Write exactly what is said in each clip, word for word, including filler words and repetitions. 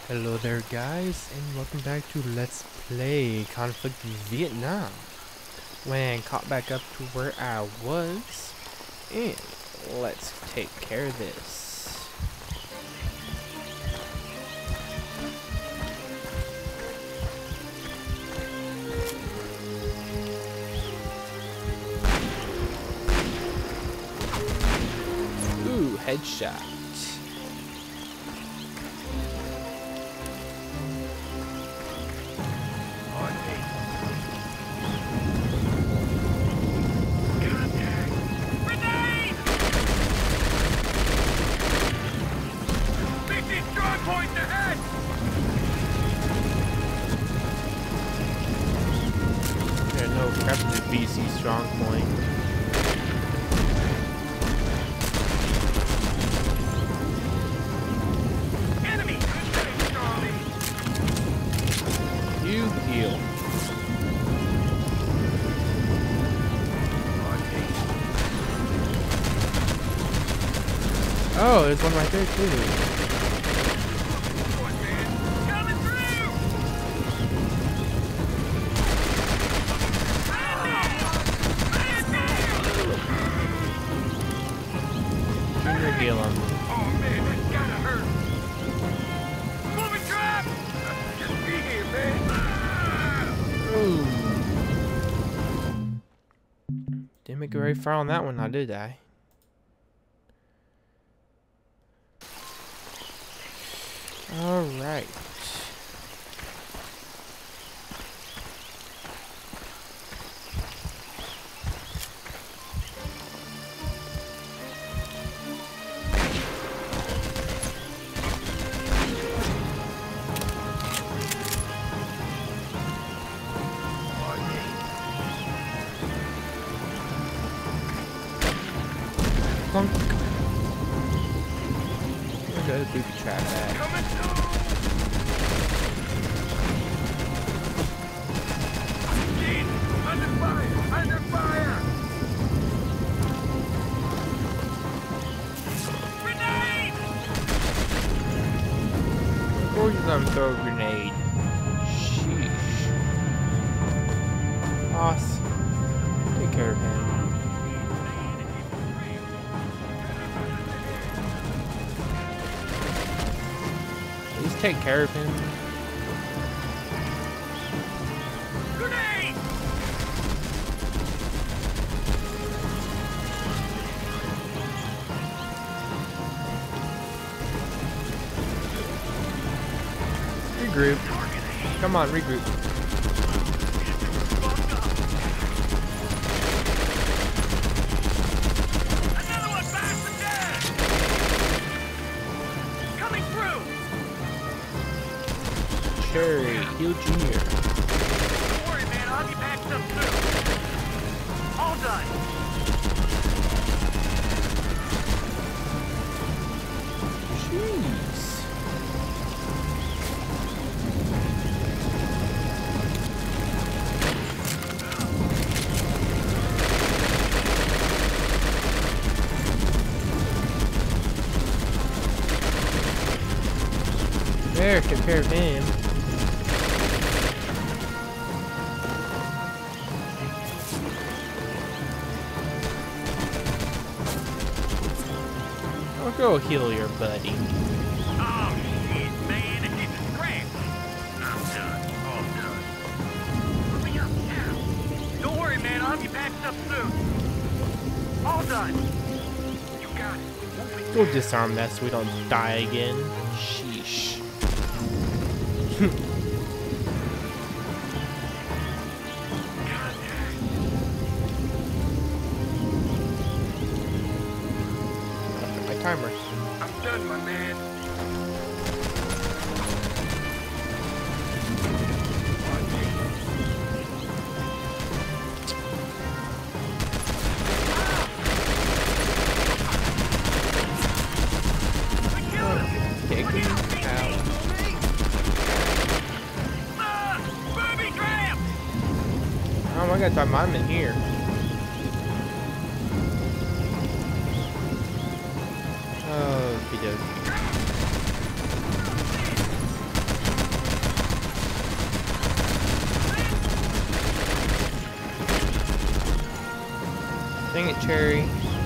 Hello there guys, and welcome back to Let's Play Conflict Vietnam. When caught back up to where I was, and let's take care of this. Ooh, headshot. Crap the B C strong point. Enemy! You heal. Oh, there's one right there too. Heal him. Oh man, that gotta hurt. Moving trap! Just be here, man. Ooh. Didn't make it very far on that one, now did I? Alright. Clunk. Where does booby trap at? Coming through. Under fire! Under fire! Grenade! Or you let him throw a grenade. Sheesh. Boss, take care of him. Please take care of him. Grenade! Regroup. Come on, regroup. Another one back to dead! Coming through! Cherry, Heal Junior. Don't worry, man. I'll be patched up soon. All done. Jeez. There, take care of him. I'll go heal your buddy. Oh, shit, man. This is great. I'm done. All done. Hurry up now. Don't worry, man. I'll be patched up soon. All done. You got it. Go disarm that so we don't die again. Sheesh. My timer. I'm done, my man. Take him out. Oh, I gotta talk mine in here. Oh, he does. Cherry.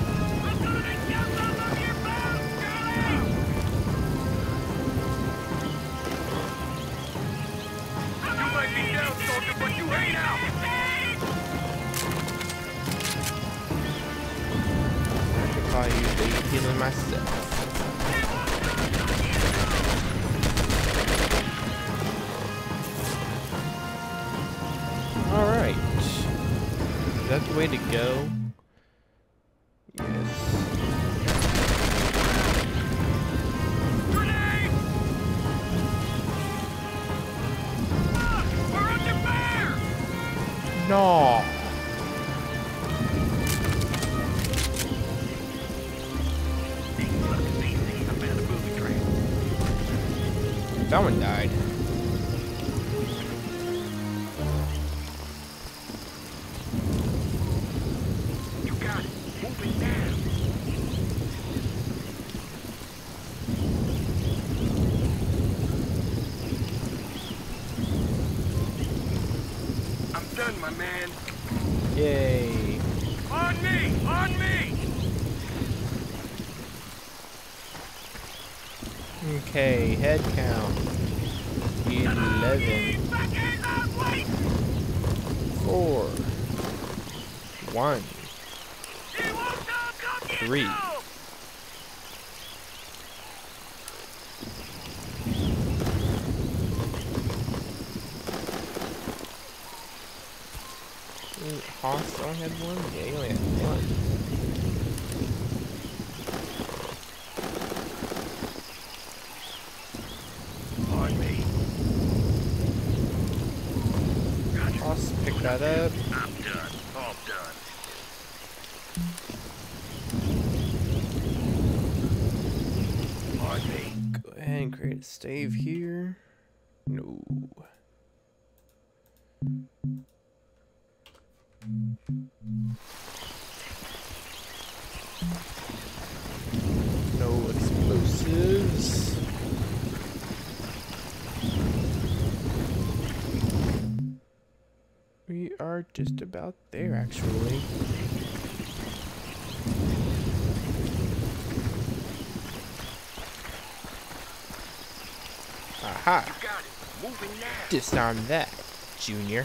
I could probably use the healing myself. Alright. Is that the way to go? Yes. Grenade! Ah, we're under fire! No. That one died. You got it. Move it now. I'm done, my man. Yay. On me! On me! Okay, head count. eleven. Four. One. Three. Hoss only had one? Yeah, he only had one. On me. Hoss, pick that up. I'm done. All done. On me. Go ahead and create a stave here. No. No explosives. We are just about there, actually. Aha! You got it. Moving now. Disarm that, Junior.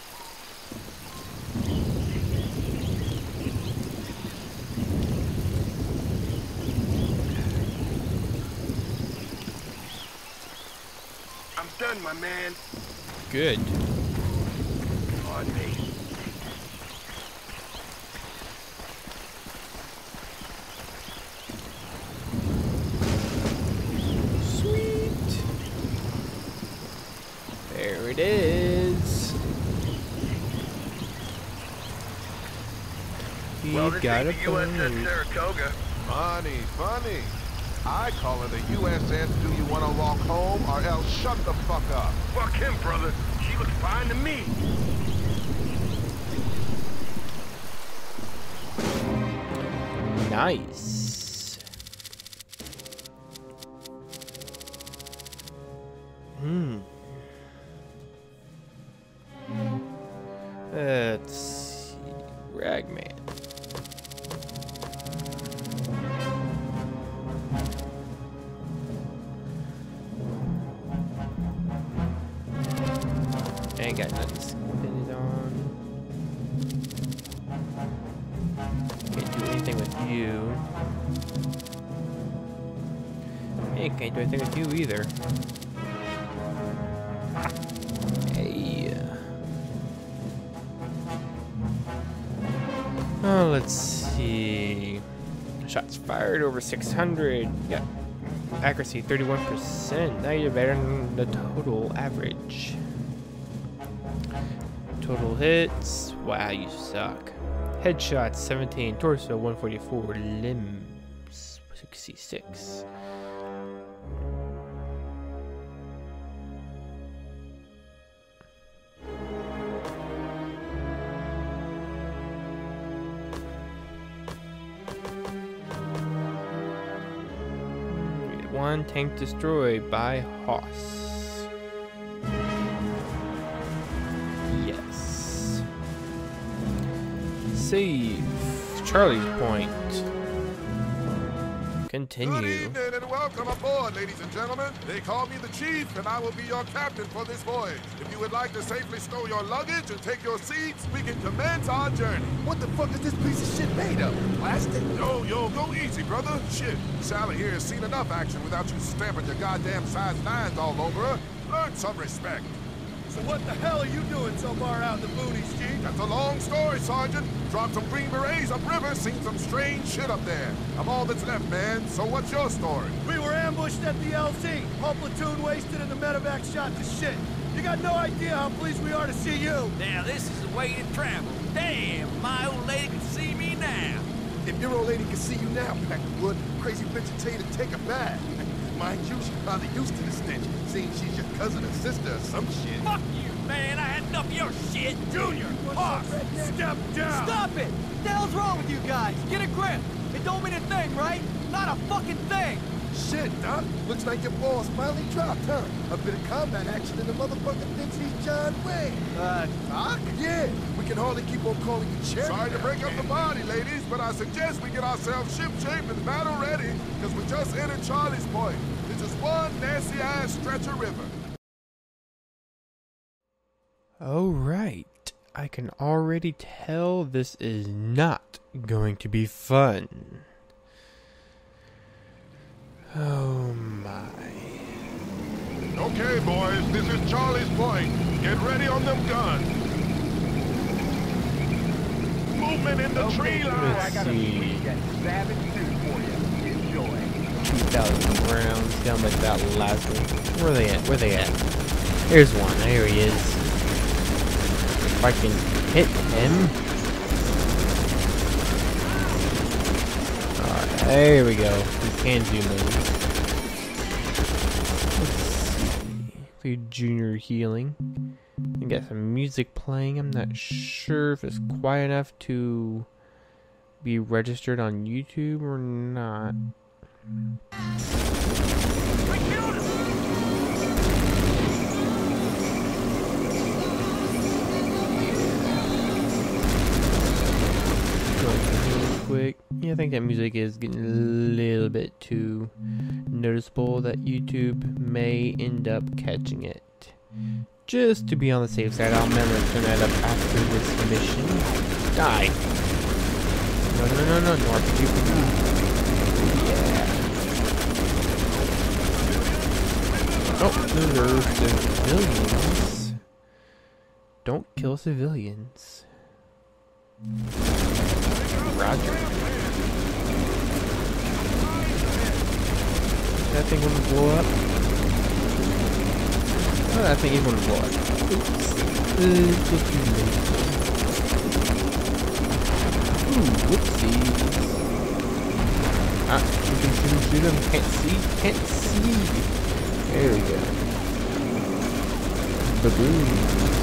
I'm done, my man. Good. On me. Sweet. There it is. He Well, this got a ain't the U S S boat. Saratoga. Funny, funny. I call it a U S S do you want to walk home or else shut the fuck up. Fuck him, brother. She looks fine to me. Nice. Hmm. Let's see. Ragman. Ain't got nothing to spin it on. Can't do anything with you. Hey, can't do anything with you either. Hey. Oh, let's see. Shots fired over six hundred. Yeah. Accuracy thirty-one percent. Now you're better than the total average. Total hits. Wow, you suck. Headshots seventeen. Torso one forty-four. Limbs sixty-six. One tank destroyed by Hoss. Yes. Save. Charlie's Point. Good Continue. evening and welcome aboard, ladies and gentlemen. They call me the Chief, and I will be your captain for this voyage. If you would like to safely stow your luggage and take your seats, we can commence our journey. What the fuck is this piece of shit made of? Plastic? Yo, yo, go easy, brother. Shit, Sally here has seen enough action without you stamping your goddamn size nines all over her. Learn some respect. So what the hell are you doing so far out in the boonies, G? That's a long story, Sergeant. Dropped some green berets upriver, seen some strange shit up there. I'm all that's left, man. So what's your story? We were ambushed at the L Z. Whole platoon wasted and the medevac shot to shit. You got no idea how pleased we are to see you. Now this is the way to travel. Damn, my old lady can see me now. If your old lady can see you now, Peckerwood, crazy bitch will tell you to take a bath. Mind you, she's probably used to the stench, seeing she's your cousin or sister or some shit. Fuck you, man. I had enough of your shit. Junior, Hawk, step down! Stop it! What the hell's wrong with you guys? Get a grip! It don't mean a thing, right? Not a fucking thing! Shit, Doc. Looks like your boss finally dropped, huh? A bit of combat action and the motherfucker thinks he's John Wayne. Uh, Doc? Yeah, we can hardly keep on calling you Cherry. Sorry to now. break up the party, ladies, but I suggest we get ourselves ship-shape and battle-ready, because we just entered Charlie's Point. It's just one nasty-ass stretch of river. Alright. I can already tell this is not going to be fun. Oh my. Okay, boys, this is Charlie's Point. Get ready on them guns. Movement in the tree line. Let's see. savage suit for you. Enjoy. two thousand rounds down like that last one. Where are they at? Where are they at? Here's one. There he is. If I can hit him. Alright, there we go. We can zoom in. Let's see. We junior healing. We got some music playing. I'm not sure if it's quiet enough to be registered on YouTube or not. I killed him. Real quick. Yeah, I think that music is getting a little bit too noticeable that YouTube may end up catching it. Just to be on the safe side, I'll remember to turn that up after this mission. Die! No, no, no, no, no R P G for you. Yeah. Oh, there's civilians. Don't kill civilians. Roger. That thing gonna blow up? Oh, that thing is gonna blow up. Oops. Uh, just too late. Ooh, whoopsies. Ah, you can shoot him, shoot him. Can't see, can't see. There we go. Ba-boom.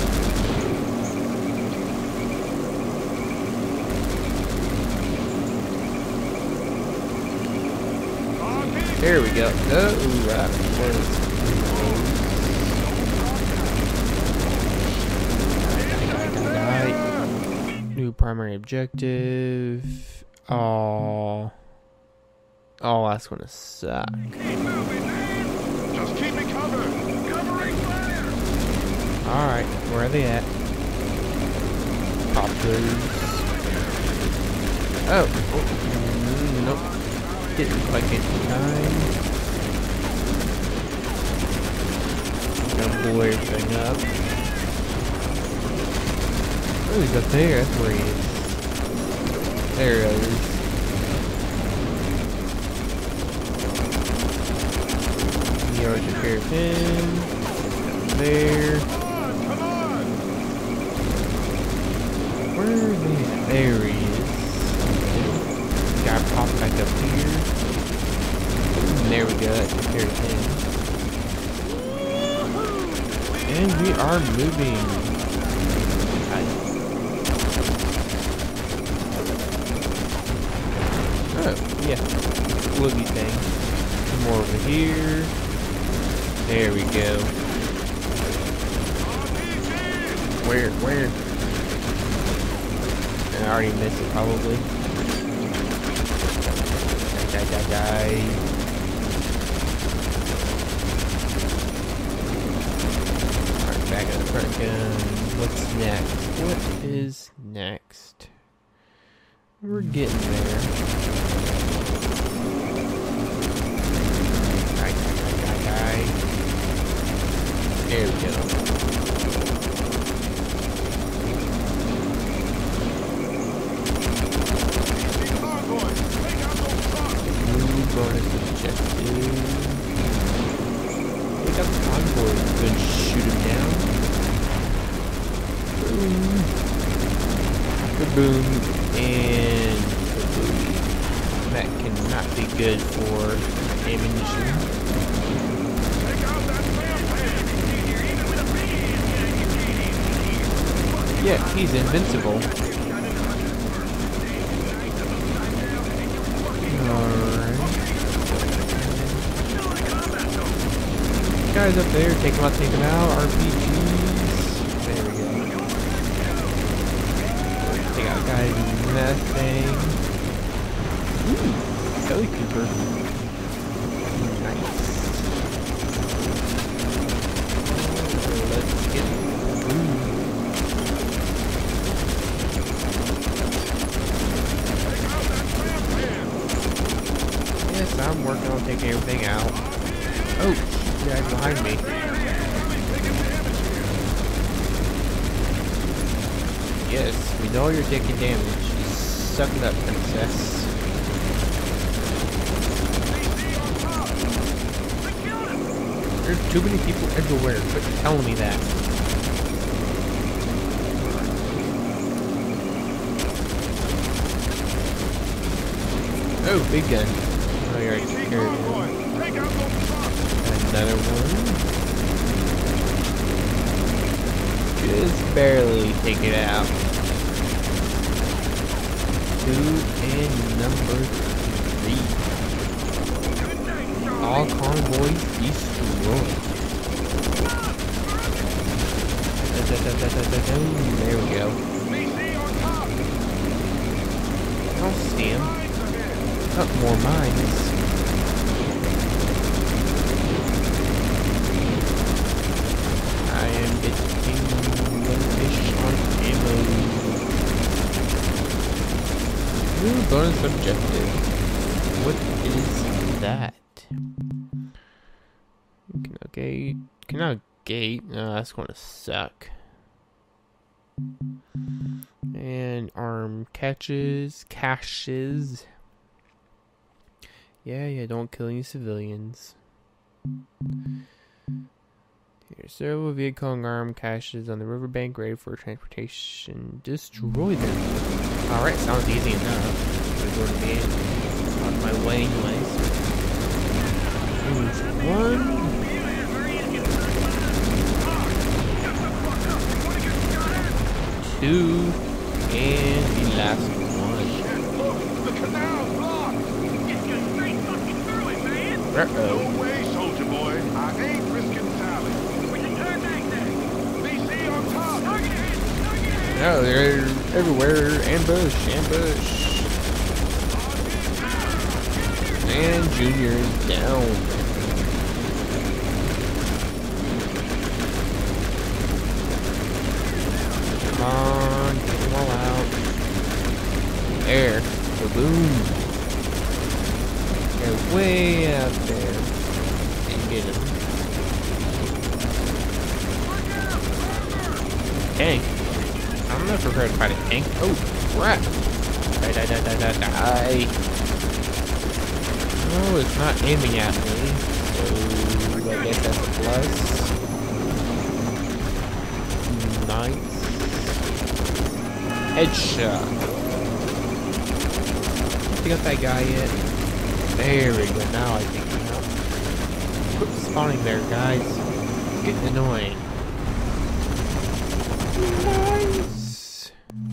There we go. Oh, right. Die. New primary objective. Oh. Oh, that's gonna suck. Just keep it covered. Covering fire. Alright, where are they at? Pop those. Oh. oh. Nope. Didn't quite get in time. Gonna blow everything up. Oh, he's up there. That's where he is. There he is. He already took care of him. There. Come on. Where is he? There he is. Guy pop back up here. And there we go, that took care of him. And we are moving. Nice. Oh, yeah. Woogie thing. Some more over here. There we go. Where, where? I already missed it probably. die, die, die. Alright, back at the front gun. What's next? What is next? We're getting there. Die, die, die, die, die. There we go. Bonus objective. Take out the convoy. Go and shoot him down. Boom. Kaboom. And kaboom. That cannot be good for ammunition. Yeah, he's invincible. Guys up there, take them out, take them out. R P Gs. There we go. Take out guys in that thing. Ooh, Kelly Cooper. Nice. Let's get ooh. Yes, I'm working on taking everything out. Oh. Guys behind me. Yes, we know you're taking damage. Suck it up, princess. There's too many people everywhere. Quit telling me that. Oh, big gun. Oh, you already took care of him. Another one. Just barely take it out. Two and number three. All convoys destroyed. There we go. I'll see him. Up more mines. New bonus objective. What is that? Cannot gate. Cannot gate. No, that's going to suck. And arm catches. Caches. Yeah, yeah, don't kill any civilians. Here, several vehicle armed caches on the riverbank ready for transportation. Destroy them. Alright, sounds easy enough. I'm going to be on my way anyways. Ooh, one. Two. And the last one. The canal's blocked. Get you straight fucking through it, man. Uh-oh. No way, soldier boy. I ain't risking Sally. No, they're everywhere. Ambush, ambush. And Junior is down. Come on, take them all out. There. Boom. They're way out there. And get him. Tank. I'm not prepared to fight a tank. Oh, crap. Die, die, die, die, die, die. No, it's not aiming at me. So, I guess that's a plus. Nice. Headshot. Pick up that guy yet? There we go. Now I think we know. Quit spawning there, guys. It's getting annoying. Nice.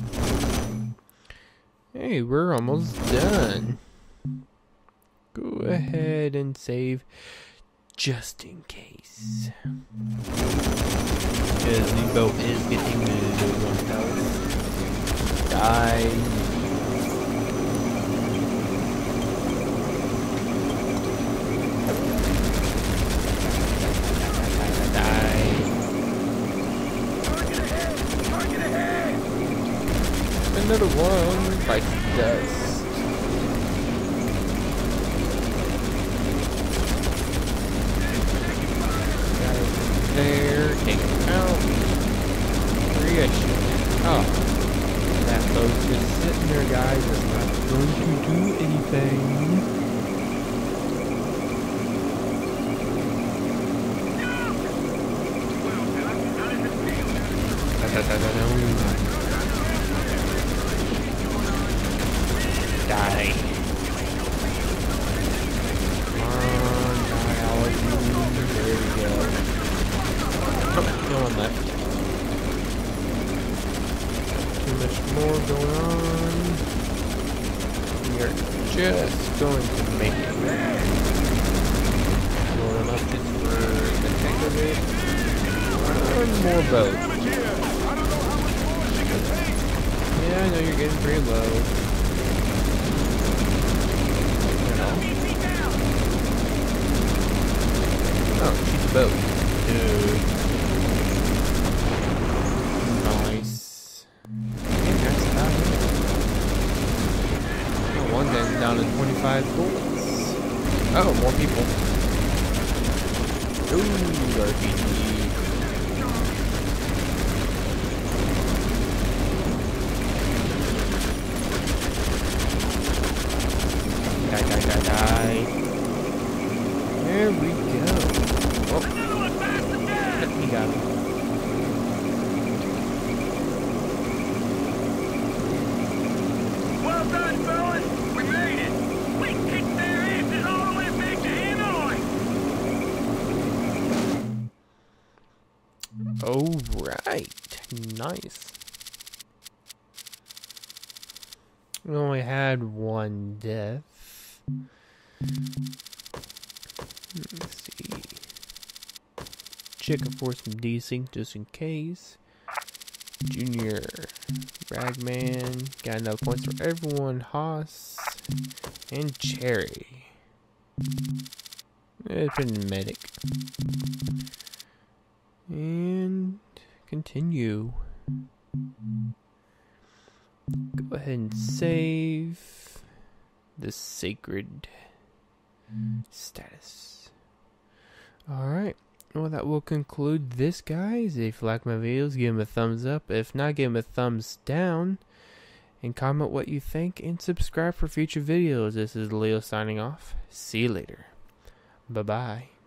Hey, we're almost done. Go ahead and save just in case. Because the boat is getting moved on health. Die. another one bites the dust. Got it there. Take it out. Where you guys shooting? Oh. That boat's just sitting there, guys. It's not going to do anything. Die. Come on, die, all of you. There we go. Oh, no one left. Too much more going on. We are just going to make it. Load them up just for the heck of it. One more boat. Yeah, I know you're getting pretty low. You know. Oh, she's a boat. Dude. Nice. And that's about it. Oh, one then down to twenty-five bullets. Oh, more people. Ooh, R P G. Die, die, die, die. There we go. Oh. He got him. Well done, fellas. We made it. We kicked their asses all the way back to Hanoi. Alright. Nice. We only had one death. Let's see. Check for some desync just in case. Junior. Ragman. Got enough points for everyone. Haas. And Cherry. It's been medic. And continue. Go ahead and save the sacred status. Alright. Well, that will conclude this, guys. If you like my videos, give them a thumbs up. If not, give them a thumbs down. And comment what you think. And subscribe for future videos. This is Leo signing off. See you later. Bye-bye.